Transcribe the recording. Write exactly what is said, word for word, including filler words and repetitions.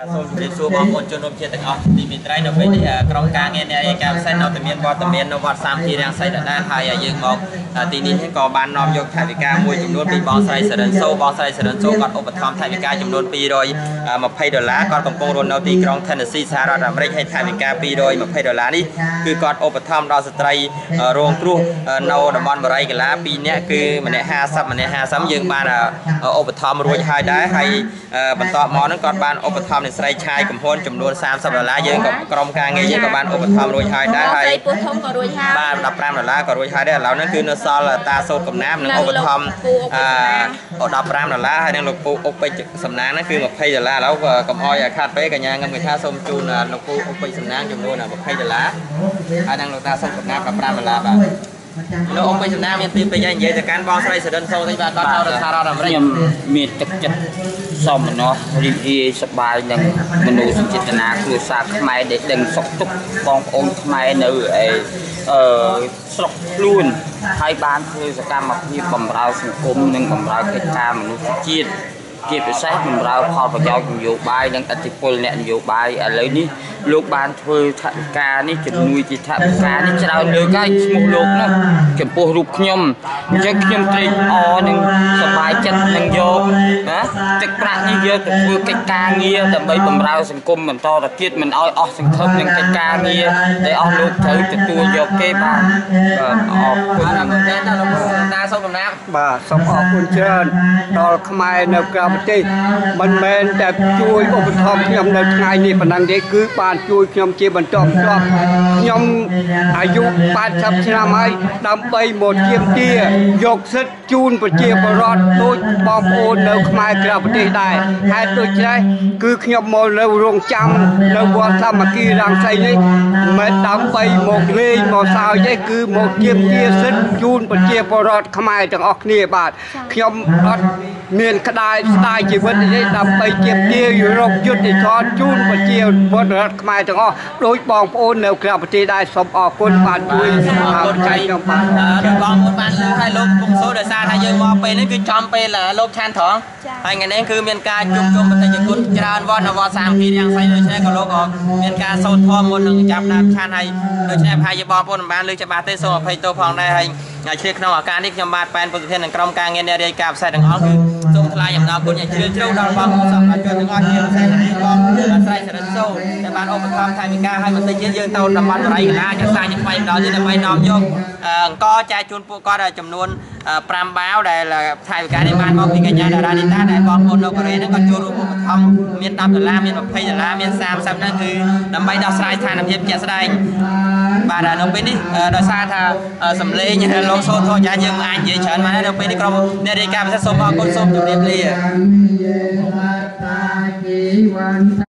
សូមជម្រាបសួរបងប្អូនជនរួមជាតិទាំងអស់ទីមេត្រីនៅពេលនេះក្រុមការងារនៃការផ្សាយនៅតែមានវត្តមាននៅវត្តសាមគ្គីរាំងសីដដែលហើយយើងមកទីនេះក៏បាននាំយកថវិកាមួយចំនួនពីបងស្រីសរិនសូបងស្រីសរិនសូគាត់ឧបត្ថម្ភថវិកាចំនួនពីររយម្ភៃដុល្លារគាត់កំពុងរស់នៅទីក្រុង Tennessee សហរដ្ឋអាមេរិកហើយថវិកាពីររយម្ភៃដុល្លារនេះគឺគាត់ឧបត្ថម្ភដល់ស្ត្រីរងគ្រោះនៅតំបន់បរិយាកាពីរនាក់គឺម្នាក់ห้าสิบម្នាក់ห้าสิบយើងបានឧបត្ថម្ភរួចហើយដែរហើយបន្តមកហ្នឹងគាត់បានឧបត្ថម្ភអ្នកស្រីឆាយកំហុនចំនួនសាមសិបដុល្លារយើងក៏ក្រុមការងារយើងក៏បានឧបត្ថម្ភរួចហើយដែរហើយពោះធំក៏រួចហើយបាទដប់ប្រាំដុល្លារក៏រួចហើយដែរឥឡូវហ្នឹងគឺនៅសល់តាសូតកំណាមនិងឧបត្ថម្ភអឺដប់ប្រាំដុល្លារហើយនឹងលោកពូអុកពេជ្រសំណាងហ្នឹងគឺម្ភៃដុល្លារឥឡូវកុំអោយខាត់ពេកកញ្ញាងឹមគេថាសូមជូនលោកពូអុកពេជ្រសំណាងចំនួនម្ភៃដុល្លារហើយនឹងលោកតាសូតកំណាមដប់ប្រាំដុល្លារបាទលោកអុកពេជ្រសំណាងមានពីពេជ្រនិយាយទៅកាន់បងស្រីសរិនសូតិចបាទគាត់ទៅសហរដ្ឋអាមេរិកខ្ញុំមានទឹកចិត្តសមណោះរីករាយសប្បាយនឹងមនុស្សចេតនាគ្រួសារខ្មែរដែលដឹងសុខទុក្ខបងប្អូនខ្មែរនៅឯអឺស្រុកខ្លួនហើយបានធ្វើសកម្មភាពបម្រើសង្គមនិងបម្រើកិច្ចការមនុស្សជាតិជាពិសេសបម្រើផលប្រយោជន៍នយោបាយនិងអធិបុលអ្នកនយោបាយឥឡូវនេះលោកបានធ្វើថវិកានេះជំនួយជាថវិកានេះច្រើនលើកហើយឈ្មោះលោកនោះចំពោះរូបខ្ញុំអញ្ចឹងខ្ញុំត្រេកអរនិងសប្បាយចិត្តនឹងយកណាទឹកប្រាក់នេះយកទៅធ្វើកិច្ចការងារដើម្បីបម្រើសង្គមបន្តទៅទៀតមិនឲ្យអស់សង្ឃឹមនឹងកិច្ចការងារដែលអស់លោកត្រូវទទួលយកគេបាទអរគុណណាស់មែនតើលោកតាសូមកំណាំបាទសូមអរគុណច្រើនដល់ខ្មែរនៅក្រៅប្រទេសមិនមែនតែជួយឧបត្ថម្ភខ្ញុំនៅថ្ងៃនេះប៉ុណ្ណឹងទេគឺបានជួយខ្ញុំជាបន្តបន្ទាប់ខ្ញុំអាយុ八十ឆ្នាំហើយដើម្បីមកជាមទាយកសិទ្ធិជូនប្រជាពលរដ្ឋដូចបងប្អូននៅខ្មែរក្រៅប្រទេសដែរហេតុដូច្នេះគឺខ្ញុំមកនៅរងចាំនៅវត្តសាមគ្គីរាំងសីនេះមិនដើម្បីមកលេងមកសើចទេគឺមកជាមទាសិទ្ធិជូនប្រជាពលរដ្ឋខ្មែរទាំងអស់គ្នាបាទខ្ញុំអត់មានក្តាយស្ដាយជីវិតនេះដើម្បីជាមទារកយុទ្ធធម៌ជូនប្រជាពលរដ្ឋខ្មែរទាំងអស់ដោយបងប្អូននៅក្រៅប្រទេសដែរសូមអរគុណបានជួយអរគុណខ្ញុំបាទបងប្អូនបានលើឲ្យលោកពុំសូដោយសារថាយើងមកពេលនេះគឺចំពេលលោកឆានត្រង់ហើយថ្ងៃនេះគឺមានការជួបជុំបតិជនគុណច្រើនវត្តនៅវត្តសាមគ្គីរាំងសីដូច្នេះក៏លោកក៏មានការសូត្រធម៌មុននឹងចាប់ដើមឆានហើយដូច្នេះប្រហែលជាបងប្អូនមិនបានលើច្បាស់ទេសូមអភ័យទោសផងដែរហើយជ្រាបក្នុងឱកាសនេះខ្ញុំបាទប៉ែនពុទ្ធធាននិងក្រុមការងារអ្នករាយការណ៍ផ្សាយទាំងអស់គឺសូមថ្លែងអំណរគុណយ៉ាងជ្រាលជ្រៅដល់បងប្អូនសមាជិកទាំងអស់ជាពិសេសគឺបងស្រីសរិនសូដែលបានឧបត្ថម្ភថវិកាឲ្យបន្តិចទៀតយើងទៅតំបន់បរិយាកាចាក់សាយញ៉ាំបាយម្ដងទៀតដើម្បីនាំយកអង្គចែកជូនពួកគាត់ចំនួនប្រាំបាវដែលថវិកានេះបានមកពីកញ្ញាតារានីតាដែលបងប្អូននៅកូរ៉េហ្នឹងក៏ចូលរួមឧបត្ថម្ភមានដប់ដុល្លារមានម្ភៃដុល្លារមានសាមសិបហ្នឹងគឺដើម្បីដោះស្រាយស្ថានភាពជាក់ស្ដែងបាទនៅពេលនេះដោយសារថាសំឡេងលោកសូធចាយើងអាចនិយាយច្រើនមកនៅពេលនេះក្រុមអ្នករាយការណ៍ពិសេសសូមអរគុណសូមជម្រាបលា